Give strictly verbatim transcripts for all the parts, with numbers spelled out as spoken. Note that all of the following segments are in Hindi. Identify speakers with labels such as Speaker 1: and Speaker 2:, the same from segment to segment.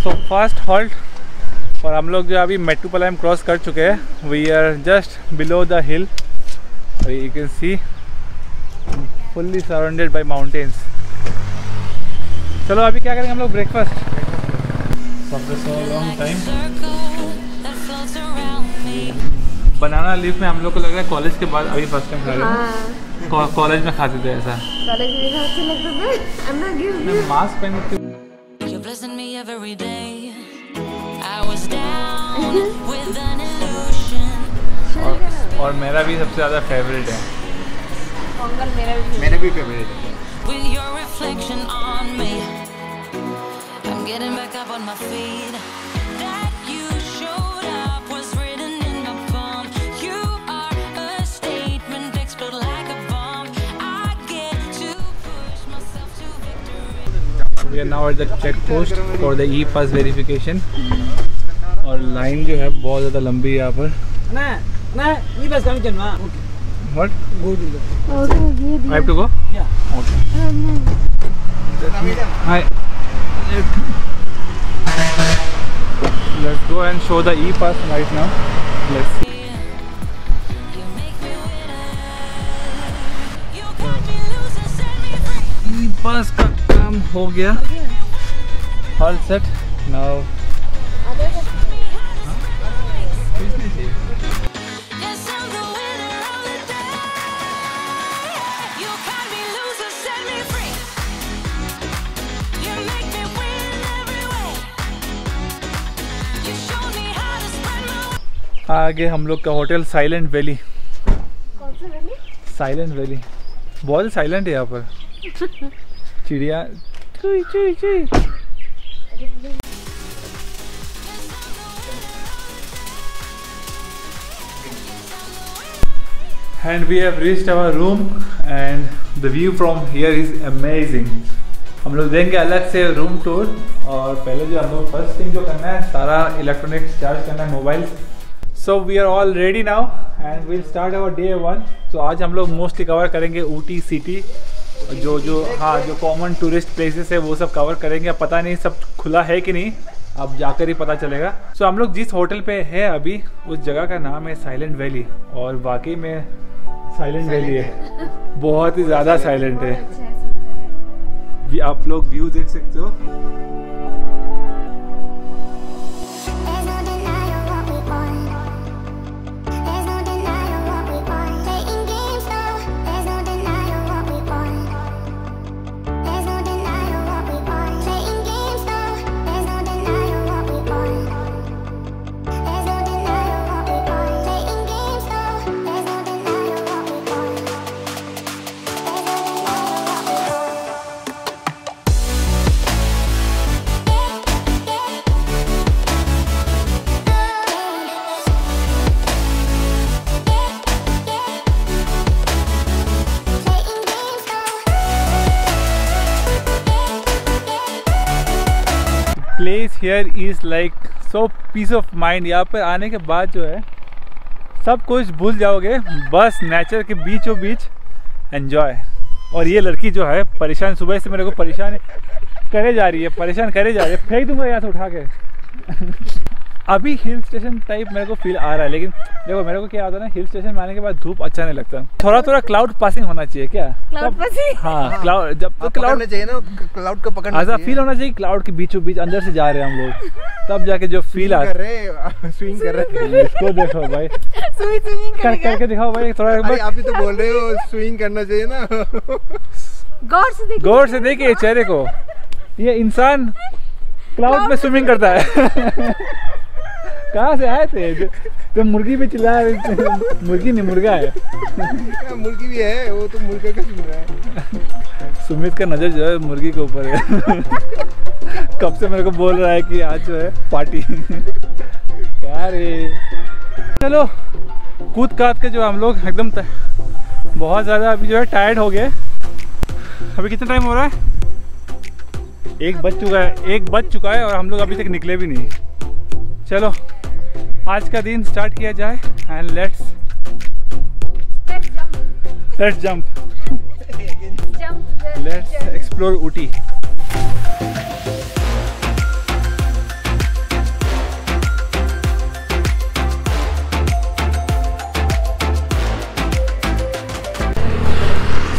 Speaker 1: सो फर्स्ट हॉल्ट, और हम लोग जो अभी मेट्टुपालयम क्रॉस कर चुके हैं। We are just below the hill, you can see fully surrounded by mountains. चलो अभी क्या करेंगे हम लोग, breakfast. After so long time banana leaf में हम लोग को लग रहा है कॉलेज के बाद अभी फर्स्ट टाइम खा रहे हैं। कॉलेज में खाते थे ऐसा,
Speaker 2: कॉलेज में अच्छे लगते थे। अन्ना गिव मी
Speaker 1: मास्क पहन के।
Speaker 3: You're blessing me every day. I was down with an illusion.
Speaker 1: और, और मेरा भी सबसे ज़्यादा फेवरेट है
Speaker 2: पोंगल, मेरा भी
Speaker 1: मेरा भी फेवरेट है।
Speaker 3: With your reflection on me, I'm getting back up on my feet. That you showed up was written in my palm. You are a statement, explode like a bomb. I get to push myself to victory.
Speaker 1: We are now at the check post for the e-pass verification. और लाइन जो है बहुत ज़्यादा लंबी है यहाँ पर।
Speaker 4: ना ना ये बस कम चलना।
Speaker 1: What?
Speaker 4: Go to the.
Speaker 1: I have to go?
Speaker 4: Yeah.
Speaker 1: Okay. Hi. Let's go and show the e-pass right now. Let's see.
Speaker 3: You make me winner. You got me losing, set me free.
Speaker 1: e-pass का काम हो गया। All set. Now.
Speaker 3: Yes, I'm the winner of the day. You got me losing, set me free. You make me win every way. You showed me how to spread my.
Speaker 1: आगे हम लोग का होटल साइलेंट वैली।
Speaker 2: कौन सा वैली?
Speaker 1: साइलेंट वैली बहुत साइलेंट है यहाँ पर। चिड़िया चुई चुई चुई। And we have reached our room and the view from here is amazing. हम लोग देंगे अलग से रूम टूर, और पहले जो हम लोग फर्स्ट थिंग जो करना है सारा इलेक्ट्रॉनिक्स चार्ज करना है, mobile. So we are all ready now and we'll start our day one. तो आज हम लोग मोस्टली कवर करेंगे ऊटी सिटी, जो जो हाँ जो कॉमन टूरिस्ट प्लेसेस है वो सब कवर करेंगे। अब पता नहीं सब खुला है कि नहीं, अब जाकर ही पता चलेगा। सो so, हम लोग जिस होटल पे है अभी उस जगह का नाम है साइलेंट वैली, और वाकई में साइलेंट वैली है, बहुत ही ज़्यादा साइलेंट है। आप लोग व्यू देख सकते हो। Place here is like so peace of mind. यहाँ पर आने के बाद जो है सब कुछ भूल जाओगे, बस नेचर के बीचों बीच एंजॉय। और ये लड़की जो है परेशान, सुबह से मेरे को परेशान करे जा रही है, परेशान करे जा रही है। फेंक दूंगा यहाँ से उठा के। अभी हिल स्टेशन टाइप मेरे को फील आ रहा है, लेकिन देखो मेरे को क्या आता है ना, हिल स्टेशन में आने के बाद धूप अच्छा नहीं लगता। थोड़ा थोड़ा क्लाउड पासिंग होना चाहिए क्या?
Speaker 2: Cloud passing?
Speaker 1: हाँ, क्लाउड जब तो क्लाउड चाहिए ना, क्लाउड का पकड़ना ऐसा फील होना चाहिए, क्लाउड के बीचों बीच अंदर से जा रहे हैं हम लोग, तब जाके जो फील आता है। स्विंग कर रहे हैं, इसको देखो भाई, स्विंग कर करके दिखाओ भाई थोड़ा।
Speaker 5: आप ही तो बोल रहे हो स्विंग करना चाहिए ना।
Speaker 2: गौर से देखिए,
Speaker 1: गौर से देखिए चेहरे को। ये इंसान क्लाउड में स्विमिंग करता है। कहाँ से आए थे? तो मुर्गी भी चिल्ला रहे, मुर्गी नहीं मुर्गा है।
Speaker 5: मुर्गी भी है, वो तो मुर्गा का सुन रहा है।
Speaker 1: सुमित का नजर जो है मुर्गी के ऊपर है। कब से मेरे को बोल रहा है कि आज जो है पार्टी। क्या रे, चलो कूद काद के जो हम लोग एकदम बहुत ज़्यादा अभी जो है टायर्ड हो गए। अभी कितना टाइम हो रहा है? एक बज चुका है, एक बज चुका है और हम लोग अभी तक निकले भी नहीं। चलो आज का दिन स्टार्ट किया जाए and let's let's jump let's explore Ooty.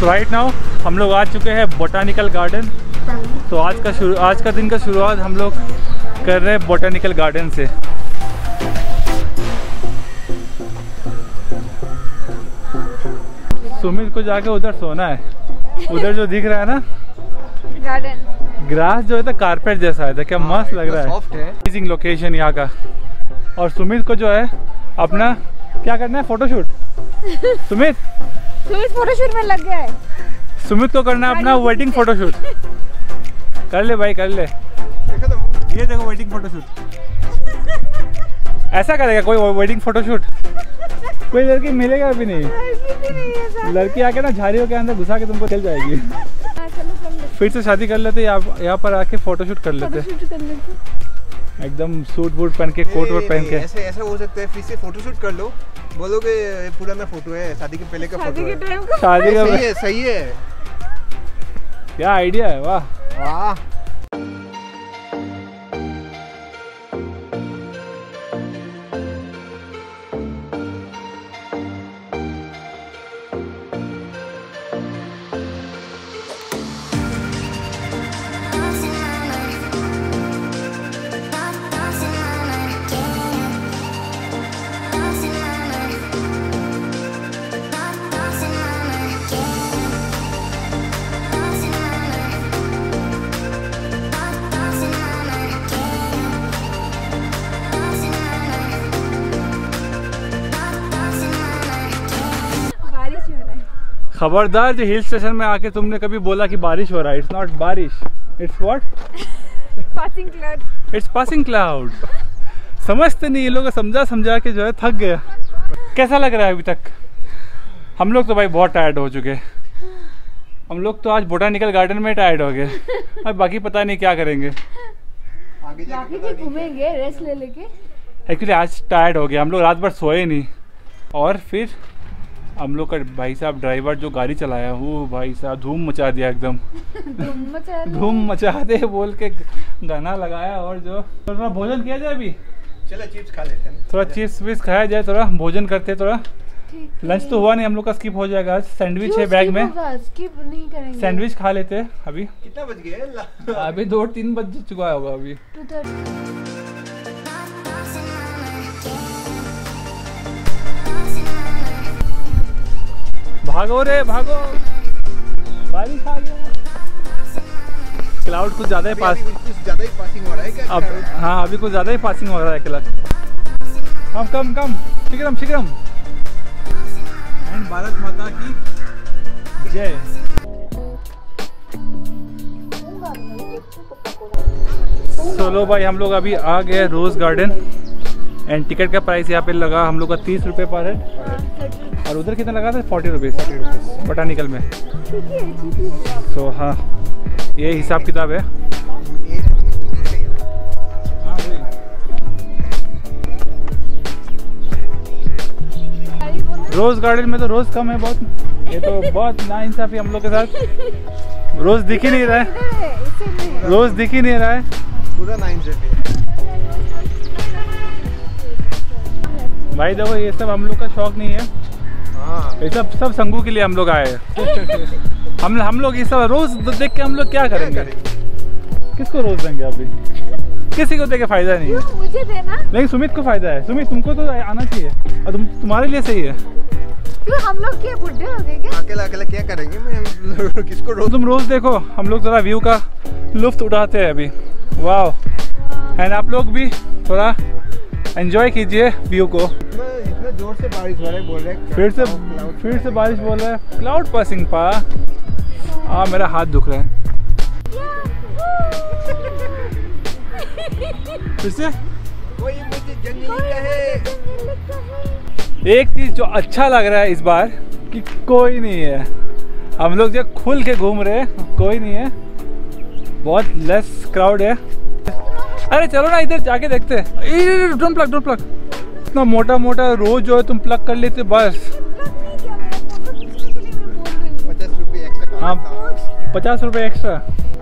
Speaker 1: So right now हम लोग आ चुके हैं बोटानिकल गार्डन। तो आज का शुरू आज का दिन का शुरुआत हम लोग कर रहे हैं बोटानिकल गार्डन से। सुमित को जाके उधर सोना है। उधर जो दिख रहा है ना
Speaker 2: गार्डन,
Speaker 1: ग्रास जो है तो कारपेट जैसा है, क्या मस्त लग रहा है।
Speaker 5: सॉफ्ट है।
Speaker 1: अमेजिंग लोकेशन यहाँ का। और सुमित को जो है अपना क्या करना है, फोटोशूट। सुमित
Speaker 2: सुमित फोटोशूट में लग गया है।
Speaker 1: सुमित को करना है अपना वेडिंग फोटोशूट। कर ले भाई कर ले।
Speaker 5: देखो तो
Speaker 1: ये देखो वेडिंग फोटोशूट। ऐसा करेगा कोई वेडिंग फोटोशूट? कोई लड़की मिलेगा अभी नहीं। लड़की आके ना झाड़ियों के अंदर घुसा के तुमको चल जाएगी। फिर से शादी कर लेते, यहाँ यहाँ पर आके फोटोशूट कर लेते, एकदम सूट वूट पहन के, कोट वोट पहन के।
Speaker 5: ऐसे ऐसा हो सकता है, फिर से फोटोशूट कर लो, बोलोगे ये पुराना फोटो है, शादी के पहले का फोटो है।
Speaker 1: शादी का
Speaker 5: सही है, सही है।
Speaker 1: क्या आइडिया है, वाह
Speaker 5: वाह।
Speaker 1: खबरदार, जो हिल स्टेशन में आके तुमने कभी बोला कि बारिश हो रहा है, इट्स नॉट बारिश, it's what,
Speaker 2: passing cloud.
Speaker 1: It's passing cloud. समझते नहीं ये लोग, समझा समझा के जो है थक गया। कैसा लग रहा है अभी तक? हम लोग तो भाई बहुत टायर्ड हो चुके। हम लोग तो आज बोटानिकल गार्डन में टायर्ड हो गए। अब बाकी पता नहीं क्या करेंगे।
Speaker 5: आगे
Speaker 2: बाकी भी घूमेंगे रेस्ट ले लेके।
Speaker 1: एक्चुअली आज टायर्ड हो गया, हम लोग रात भर सोए नहीं। और फिर हम लोग का भाई साहब ड्राइवर जो गाड़ी चलाया, वो भाई साहब धूम मचा दिया एकदम।
Speaker 2: धूम मचा
Speaker 1: धूम मचा दे बोल के गाना लगाया। और जो थोड़ा भोजन किया जाए अभी,
Speaker 5: चलो चिप्स खा लेते हैं।
Speaker 1: थोड़ा चिप्स विप्स खाया जाए, थोड़ा भोजन करते। थोड़ा
Speaker 2: ठीक है।
Speaker 1: लंच तो हुआ नहीं हम लोग का, स्किप हो जाएगा। आज सैंडविच
Speaker 2: क्यों
Speaker 1: है बैग
Speaker 2: skip
Speaker 1: में,
Speaker 2: होगा? skip नहीं करेंगे।
Speaker 1: सैंडविच खा लेते हैं अभी।
Speaker 5: कितना बज गया?
Speaker 1: अभी दो तीन बज चुका होगा अभी।
Speaker 2: Two thirty.
Speaker 1: भागो रे भागो, बारिश आ गया। क्लाउड कुछ ज़्यादा ही पास,
Speaker 5: कुछ ज़्यादा ही पासिंग हो रहा है क्या?
Speaker 1: अब हाँ अभी कुछ ज़्यादा ही पासिंग हो रहा है क्लाउड। कम कम कम, शीघ्रम शीघ्रम। एंड भारत माता की जय। चलो भाई हम लोग अभी आ गए रोज़ गार्डन। एंड टिकट का प्राइस यहाँ पे लगा हम लोग का तीस रुपये पर हेड। और उधर कितना लगा था? फोर्टी रुपीज़ बोटानिकल में। सो हाँ ये हिसाब किताब है। हाँ रोज़ गार्डन में तो रोज़ कम है बहुत। ये तो बहुत नाइंसाफी हम लोग के साथ। रोज़ दिख ही नहीं रहा है, रोज़ दिख ही नहीं रहा है।
Speaker 5: पूरा नाइंसाफी।
Speaker 1: भाई देखो ये सब हम लोग का शौक नहीं है।
Speaker 5: हाँ
Speaker 1: ये सब सब संगू के लिए हम लोग आए हैं। हम हम लोग ये सब रोज देख के हम लोग क्या करेंगे? किसको रोज देंगे? अभी किसी को देके फायदा नहीं है।
Speaker 2: मुझे देना।
Speaker 1: लेकिन सुमित को फायदा है। सुमित तुमको तो आना चाहिए और तुम तुम्हारे लिए सही है।
Speaker 2: क्यों हम लोग क्या बुढ़े हो गए क्या?
Speaker 5: अकेला अकेला क्या करेंगे? मैं किसको रोज?
Speaker 1: तुम रोज देखो, हम लोग थोड़ा व्यू का लुफ्त उठाते हैं अभी। वाह। एंड आप लोग भी थोड़ा एंजॉय कीजिए व्यू को।
Speaker 5: इतना जोर से बारिश हो रहा है बोल रहे हैं।
Speaker 1: फिर से फिर से बारिश बोल रहा है। क्लाउड पासिंग पा। हाँ मेरा हाथ दुख रहा है। फिर से
Speaker 5: कोई मुझे जंगली कहे।
Speaker 1: एक चीज जो अच्छा लग रहा है इस बार कि कोई नहीं है। हम लोग जो खुल के घूम रहे हैं, कोई नहीं है, बहुत लेस क्राउड है। अरे चलो ना इधर जाके देखते हैं। Don't plug don't plug. इतना मोटा मोटा रोज जो है तुम प्लग कर लेते बस।
Speaker 5: पचास रुपये एक्स्ट्रा।
Speaker 1: हाँ पचास रुपये extra.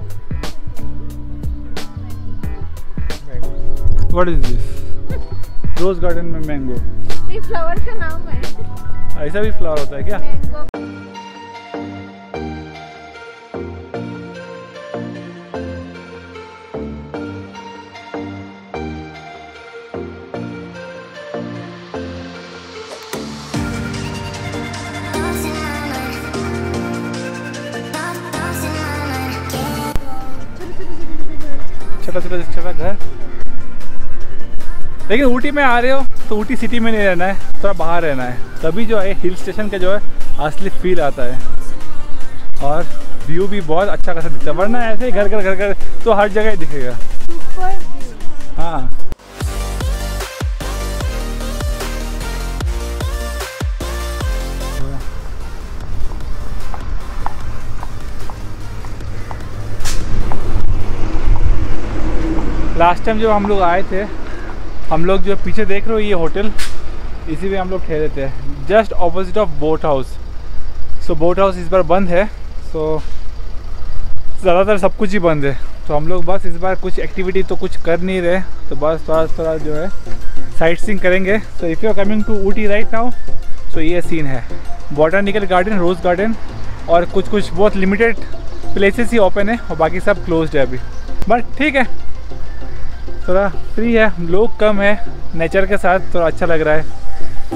Speaker 1: What is this? Rose garden में मैंगो।
Speaker 2: ये फ्लावर का नाम है।
Speaker 1: ऐसा भी फ्लावर होता है क्या?
Speaker 2: मैंगो।
Speaker 1: छोटा छोटा छोटा घर। लेकिन ऊटी में आ रहे हो तो ऊटी सिटी में नहीं रहना है, थोड़ा बाहर रहना है, तभी जो है हिल स्टेशन का जो है असली फील आता है। और व्यू भी बहुत अच्छा खासा दिखता है, वरना ऐसे ही घर घर घर घर तो हर जगह ही दिखेगा। हाँ लास्ट टाइम जब हम लोग आए थे, हम लोग जो पीछे देख रहे हो ये होटल, इसी में हम लोग ठहरे थे, just opposite of boat house. So boat house इस बार बंद है, सो ज़्यादातर सब कुछ ही बंद है। तो हम लोग बस इस बार कुछ एक्टिविटी तो कुछ कर नहीं रहे, तो बस थोड़ा थोड़ा जो है साइट सीइंग करेंगे। So if you are coming to Ooty right now, so ये सीन है। बॉटनिकल गार्डन, रोज़ गार्डन और कुछ कुछ बहुत लिमिटेड प्लेसेस ही ओपन है और बाकी सब क्लोज्ड है अभी। बट ठीक है, थोड़ा फ्री है, लोग कम है, नेचर के साथ थोड़ा अच्छा लग रहा है।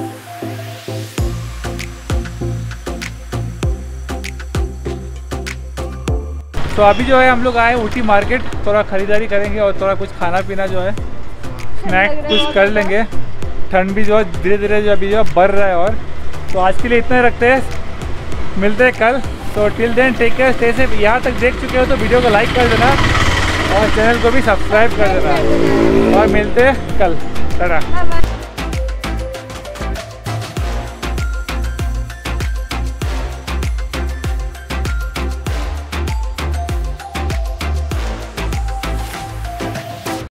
Speaker 1: तो अभी जो है हम लोग आए ऊटी मार्केट, थोड़ा ख़रीदारी करेंगे और थोड़ा कुछ खाना पीना जो है स्नैक कुछ कर लेंगे। ठंड भी जो है धीरे धीरे जो अभी जो बढ़ रहा है। और तो आज के लिए इतना ही रखते हैं, मिलते हैं कल। तो till then take care, stay safe. यहाँ तक देख चुके हो तो वीडियो को लाइक कर देना और चैनल को भी सब्सक्राइब कर देना और मिलते हैं कल। टाटा।